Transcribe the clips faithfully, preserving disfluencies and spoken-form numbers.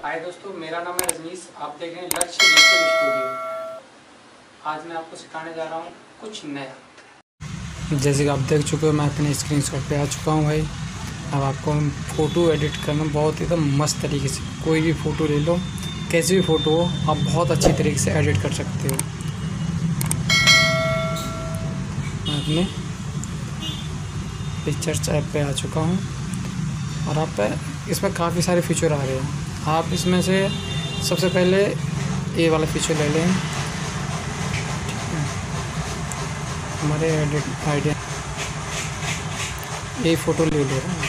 हाय दोस्तों, मेरा नाम है रजनीश। आप देख रहे हैं लक्ष्य डिजिटल स्टूडियो। आज मैं आपको सिखाने जा रहा हूँ कुछ नया। जैसे कि आप देख चुके हो, मैं अपने स्क्रीनशॉट पे आ चुका हूँ भाई। अब आपको फ़ोटो एडिट करना बहुत एकदम मस्त तरीके से, कोई भी फ़ोटो ले लो, कैसी भी फ़ोटो हो, आप बहुत अच्छी तरीके से एडिट कर सकते हो। मैं अपने पिक्चर्स ऐप पे आ चुका हूँ और आप पे इसमें काफ़ी सारे फीचर आ रहे हैं। आप इसमें से सबसे पहले ये वाला फीचर ले लें। हमारे एडिट आइडिया ये फ़ोटो ले ले रहा हूँ,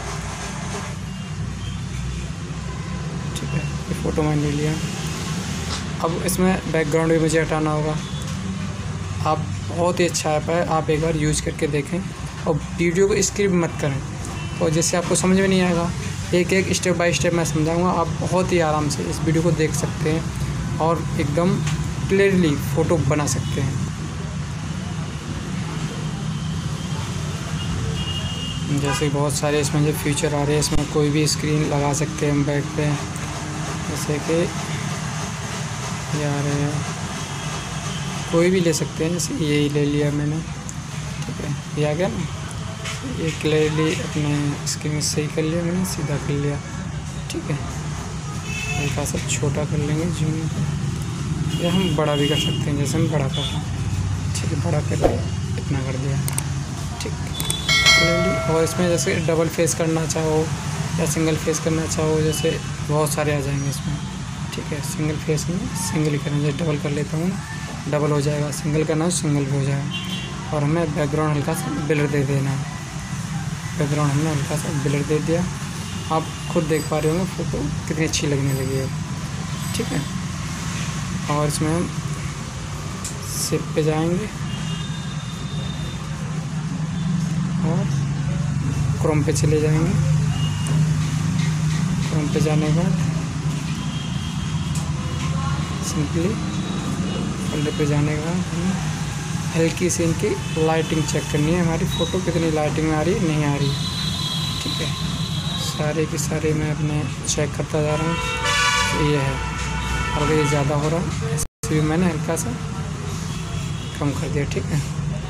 ठीक है। ये फ़ोटो मैंने ले लिया। अब इसमें बैकग्राउंड भी मुझे हटाना होगा। आप बहुत ही अच्छा ऐप है, आप एक बार यूज़ करके देखें और वीडियो को स्किप मत करें। और जैसे आपको समझ में नहीं आएगा, एक एक स्टेप बाय स्टेप मैं समझाऊंगा। आप बहुत ही आराम से इस वीडियो को देख सकते हैं और एकदम क्लियरली फ़ोटो बना सकते हैं। जैसे बहुत सारे इसमें जो फीचर आ रहे हैं, इसमें कोई भी स्क्रीन लगा सकते हैं हम बैक पे। जैसे कि ये आ रहे हैं, कोई भी ले सकते हैं। जैसे यही ले लिया मैंने, ठीक है। ये आ गया ना, ये क्लियरली अपने स्क्रीन सही कर लिया मैंने, सीधा कर लिया, ठीक है। हल्का सा छोटा कर लेंगे जूम, या हम बड़ा भी कर सकते हैं, जैसे हम बड़ा कर रहे हैं, ठीक है। बड़ा कर लिया, इतना कर दिया, ठीक क्लियरली। और इसमें जैसे डबल फेस करना चाहो या सिंगल फेस करना चाहो, जैसे बहुत सारे आ जाएंगे इसमें, ठीक है। सिंगल फेस में सिंगल ही करना, जैसे डबल कर लेता हूँ, डबल हो जाएगा। सिंगल करना हो सिंगल भी हो जाएगा। और हमें बैकग्राउंड हल्का सा ब्लर दे देना है। बैकग्राउंड हमने हल्का सा ब्लर दे दिया। आप खुद देख पा रहे होंगे फ़ोटो कितनी अच्छी लगने लगी है, ठीक है। और इसमें हम शेप पे जाएंगे और क्रोम पे चले जाएंगे। क्रोम पे जाने के बाद सिंपली फोल्डर पे जाने के बाद हमें हल्की सी इनकी लाइटिंग चेक करनी है, हमारी फ़ोटो कितनी लाइटिंग में आ रही है, नहीं आ रही, ठीक है। सारे की सारे मैं अपने चेक करता जा रहा हूँ। तो ये है, अगर ये ज़्यादा हो रहा है, इसे भी मैंने हल्का सा कम कर दिया, ठीक है।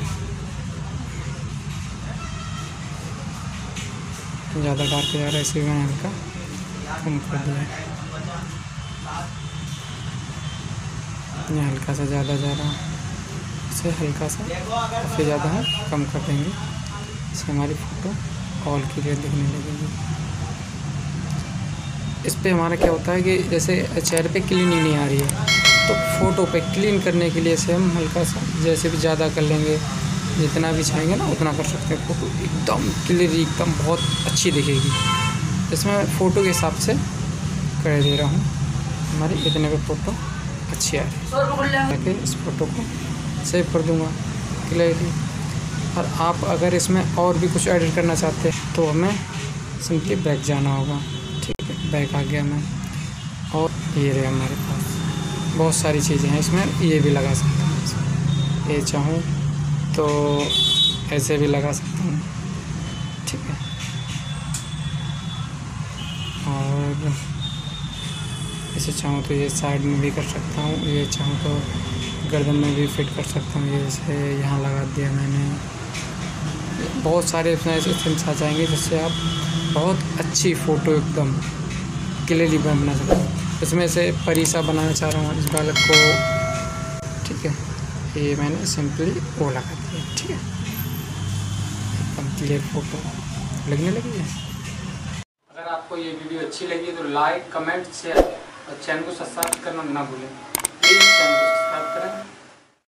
ज़्यादा डार्क जा रहा है, इसे भी मैंने हल्का कम कर दिया। ये हल्का सा ज़्यादा जा रहा है, इसे हल्का सा काफ़ी ज़्यादा हम कम कर देंगे। इससे हमारी फ़ोटो ऑल क्लियर दिखने लगेगी। इस पे हमारा क्या होता है कि जैसे चेहरे पे क्लीनिंग नहीं आ रही है, तो फ़ोटो पे क्लीन करने के लिए से हम हल्का सा जैसे भी ज़्यादा कर लेंगे, जितना भी चाहेंगे ना उतना कर सकते हैं। फ़ोटो एकदम क्लियर, एकदम बहुत अच्छी दिखेगी। इसमें फ़ोटो के हिसाब से कर दे रहा हूँ, हमारी इतने पे फ़ोटो अच्छी आ रही है। इस फ़ोटो को सेव कर दूंगा क्लियरली। और आप अगर इसमें और भी कुछ एडिट करना चाहते हैं तो हमें सिंपली बैक जाना होगा, ठीक है। बैक आ गया मैं, और ये रहे हमारे पास बहुत सारी चीज़ें हैं इसमें। ये भी लगा सकता हूँ, ये चाहूँ तो ऐसे भी लगा सकता हूँ, ठीक है। और इसे चाहूँ तो ये साइड में भी कर सकता हूँ, ये चाहूँ तो गर्दन में भी फिट कर सकता हूँ। ये जैसे यहाँ लगा दिया मैंने। बहुत सारे इसमें ऐसे थिम्स आ जाएंगे जिससे आप बहुत अच्छी फ़ोटो एकदम क्लियरली बना सकते हैं। इसमें से परीसा बनाना चाह रहा हूँ इस बालक को, ठीक है। ये मैंने सिंपली वो लगा दिया, ठीक है। एकदम क्लियर फ़ोटो लगने लगी है। अगर आपको ये वीडियो अच्छी लगी तो लाइक, कमेंट, शेयर और चैनल को सब्सक्राइब करना ना भूलें। प्लीज़ चैनल को सब्सक्राइब करें।